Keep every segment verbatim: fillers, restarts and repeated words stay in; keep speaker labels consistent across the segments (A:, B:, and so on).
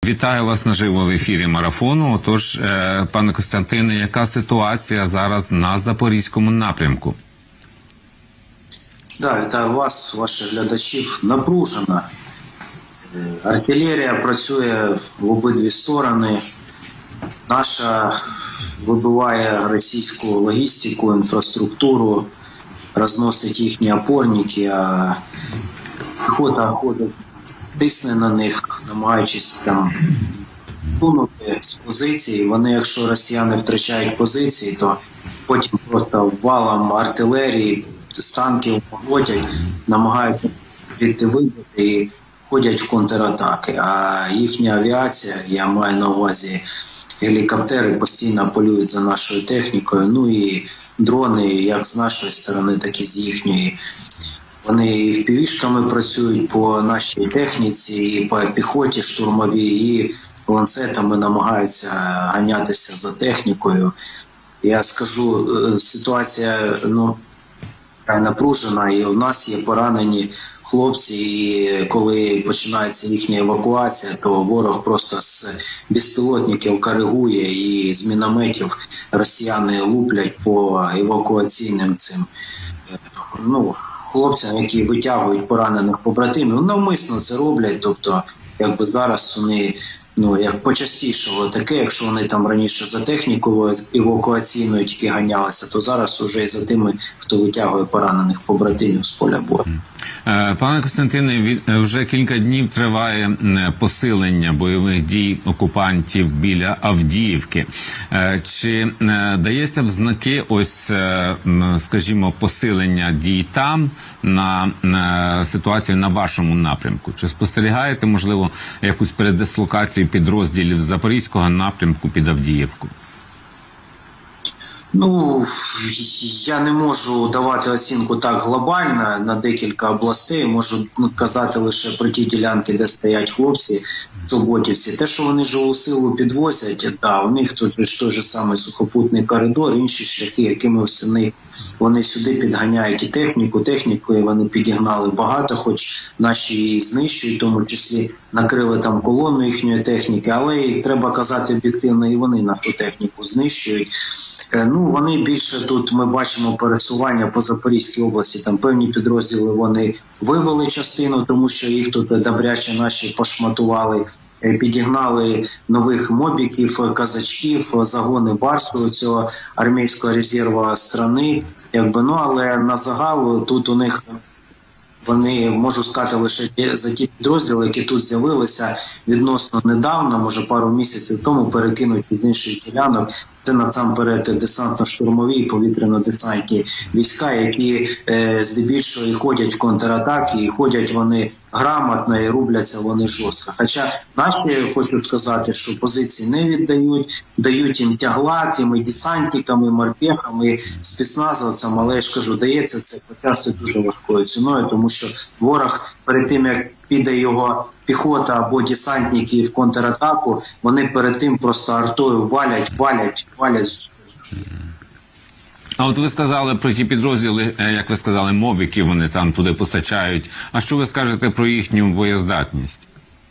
A: Вітаю вас наживо в ефірі марафону. Отож, пане Костянтине, яка ситуація зараз на Запорізькому напрямку?
B: Да, вітаю вас, ваших глядачів. Напружена. Артилерія працює в обидві сторони. Наша вибиває російську логістику, інфраструктуру, розносить їхні опорники, а піхота ходить, тисне на них, намагаючись там сунути з позиції. Вони, якщо росіяни втрачають позиції, то потім просто валом артилерії з танків поводять, намагаються піти вибити і ходять в контратаки. А їхня авіація, я маю на увазі гелікоптери, постійно полюють за нашою технікою. Ну і дрони, як з нашої сторони, так і з їхньої. Вони і впівішками працюють по нашій техніці, і по піхоті штурмовій, і ланцетами намагаються ганятися за технікою. Я скажу, ситуація ну, напружена, і у нас є поранені хлопці, і коли починається їхня евакуація, то ворог просто з безпілотників коригує, і з мінометів росіяни луплять по евакуаційним цим ну, хлопцям, які витягують поранених побратимів. Навмисно це роблять, тобто якби зараз вони ну, як почастішало таке, якщо вони там раніше за технікою евакуаційною тільки ганялися, то зараз уже і за тими, хто витягує поранених побратимів з поля бою.
A: Пане Костянтине, вже кілька днів триває посилення бойових дій окупантів біля Авдіївки. Чи дається в знаки ось, скажімо, посилення дій там на ситуацію на вашому напрямку? Чи спостерігаєте, можливо, якусь передислокацію підрозділів з Запорізького напрямку під Авдіївку?
B: Ну, я не можу давати оцінку так глобально на декілька областей, можу казати лише про ті ділянки, де стоять хлопці, свободівці. Те, що вони живу силу підвозять, да, у них тут той же самий сухопутний коридор, інші шляхи, якими вони, вони сюди підганяють і техніку, технікою вони підігнали багато, хоч наші її знищують, в тому числі накрили там колону їхньої техніки, але і треба казати об'єктивно, і вони нашу техніку знищують. Ну, вони більше тут, ми бачимо пересування по Запорізькій області, там певні підрозділи вони вивели частину, тому що їх тут добряче наші пошматували, підігнали нових мобіків, казачків, загони Барсу, цього армійського резерву страни, якби, ну, але на загал тут у них вони, можу сказати, лише за ті підрозділи, які тут з'явилися відносно недавно, може пару місяців тому, перекинуть від інших ділянок. Це насамперед десантно-штурмові і повітряно-десантні війська, які е, здебільшого і ходять в контратаки, і ходять вони грамотно, і рубляться вони жорстко. Хоча наші, хочу сказати, що позиції не віддають, дають їм тягла, тими десантниками, морпехами, спецназовцям, але я ж кажу, дається це по часу дуже важкою ціною, тому що ворог перед тим, як піде його піхота або десантники в контратаку, вони перед тим просто артою валять, валять, валять.
A: А от ви сказали про ті підрозділи, як ви сказали, мобіків вони там туди постачають. А що ви скажете про їхню боєздатність?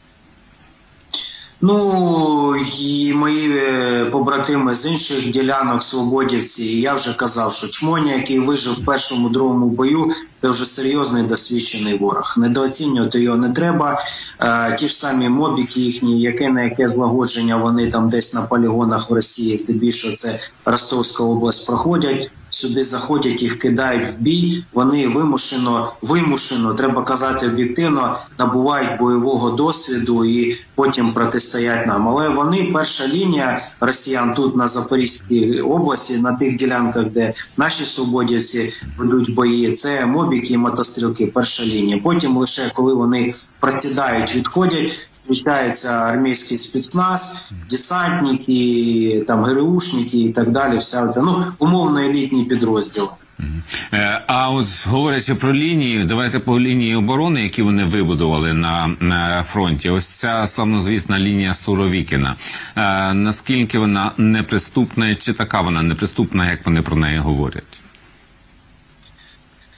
B: Ну, і мої побратими з інших ділянок, свободівці, і я вже казав, що Чмоня, який вижив в першому, другому бою, це вже серйозний досвідчений ворог. Недооцінювати його не треба. Е, ті ж самі мобіки їхні, яке на яке злагодження вони там десь на полігонах в Росії, здебільшого це Ростовська область, проходять. Сюди заходять, їх кидають в бій, вони вимушено, вимушено, треба казати об'єктивно, набувають бойового досвіду і потім протистоять нам. Але вони, перша лінія росіян тут на Запорізькій області, на тих ділянках, де наші свободівці ведуть бої, це мобіки і мотострілки, перша лінія. Потім лише коли вони просідають, відходять, включається армійський спецназ, десантники, там, ГРУшники і так далі, вся, ну, умовно елітні підрозділи.
A: А от говорячи про лінії, давайте по лінії оборони, які вони вибудували на, на фронті. Ось ця славнозвісна лінія Суровікіна. Е, наскільки вона неприступна, чи така вона неприступна, як вони про неї говорять?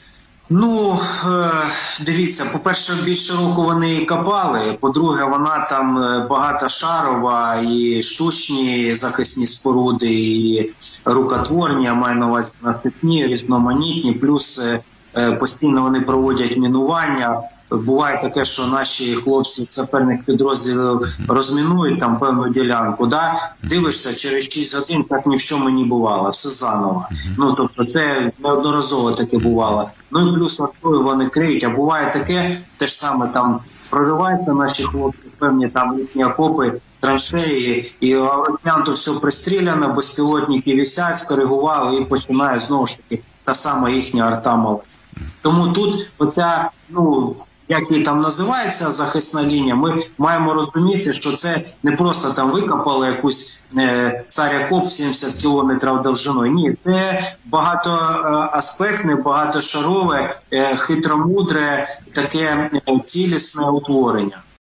B: Ну, е, дивіться, по-перше, більше року вони і копали, по-друге, вона там е, багатошарова, і штучні захисні споруди, і рукотворні, я маю на увазі насипні, різноманітні, плюс е, е, постійно вони проводять мінування. Буває таке, що наші хлопці з саперних підрозділів розмінують там певну ділянку, да? Дивишся, через шість годин так ні в чому не бувало, все заново. Ну, тобто це неодноразово таке бувало. Ну і плюс настою вони криють, а буває таке, те ж саме там прориваються наші хлопці, певні там їхні окопи, траншеї, і росіян все пристріляно, безпілотники висять, скоригували і починає знову ж таки та сама їхня арта мала. Тому тут оця, ну, як її там називається, захисна лінія, ми маємо розуміти, що це не просто там викопали якусь е, царя-коп сімдесят кілометрів довжиною. Ні, це багатоаспектне, багатошарове, е, хитромудре, таке е, цілісне утворення.